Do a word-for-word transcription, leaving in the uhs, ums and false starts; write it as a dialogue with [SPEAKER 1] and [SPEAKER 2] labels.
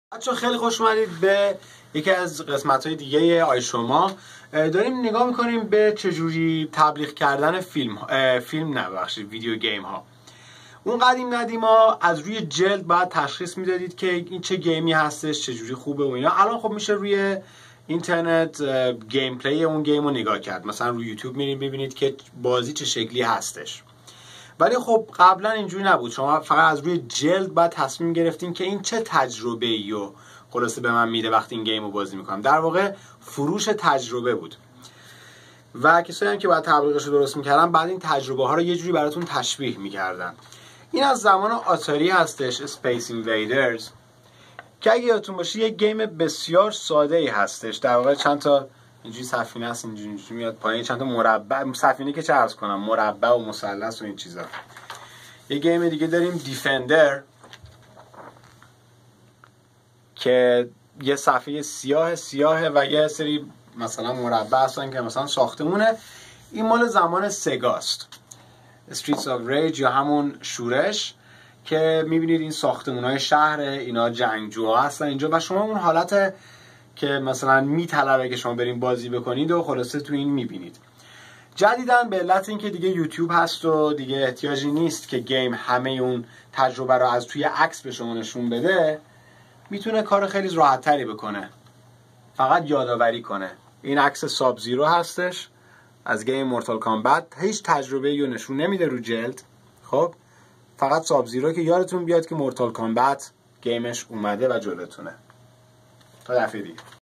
[SPEAKER 1] بچه‌ها خیلی خوش اومدید به یکی از قسمت‌های دیگه آیشوما. داریم نگاه می‌کنیم به چجوری تبلیغ کردن فیلم فیلم نه ببخشید ویدیو گیم ها. اون قدیم ندیما از روی جلد باید تشخیص میدادید که این چه گیمی هستش، چجوری خوبه و اینا. الان خب میشه روی اینترنت گیم پلی اون گیم رو نگاه کرد. مثلا روی یوتیوب میرید ببینید که بازی چه شکلی هستش. ولی خب قبلا اینجوری نبود. شما فقط از روی جلد باید تصمیم گرفتین که این چه تجربه‌ای رو خلاصه به من میده وقتی این گیم رو بازی میکنم. در واقع فروش تجربه بود و کسایی هم که باید تبلیغش رو درست میکردن بعد این تجربه ها رو یه جوری براتون تشبیه میکردن. این از زمان آتاری هستش، اسپیس اینویدرز، که اگه یادتون باشه یه گیم بسیار ساده ای هستش. در واقع چند تا اینجوری سفینه هست، اینجوری, اینجوری میاد پایین، چند تا مربع، سفینه که چه عرض کنم، مربع و مثلث و این چیزا. یه گیم دیگه داریم دیفندر که یه صفحه سیاه سیاهه و یه سری مثلا مربع هستن که مثلا ساختمونه. این مال زمان سگاست، استریتس آف ریج یا همون شورش، که میبینید این ساختمونای شهر اینا جنگجوها هستن اینجا و شما اون حالت که مثلا میطلبه که شما بریم بازی بکنید و خلاصه تو این میبینید. جدیداً به علت اینکه دیگه یوتیوب هست و دیگه احتیاجی نیست که گیم همه اون تجربه رو از توی عکس به شما نشون بده، میتونه کار خیلی راحت تری بکنه، فقط یادآوری کنه. این عکس ساب زیرو هستش از گیم مورتال کامبت، هیچ تجربه رو نشون نمیده رو جلد. خب فقط ساب زیرو که یادتون بیاد که مورتال کامبت گیمش اومده و جلوتونه. تا دفعه دیگه.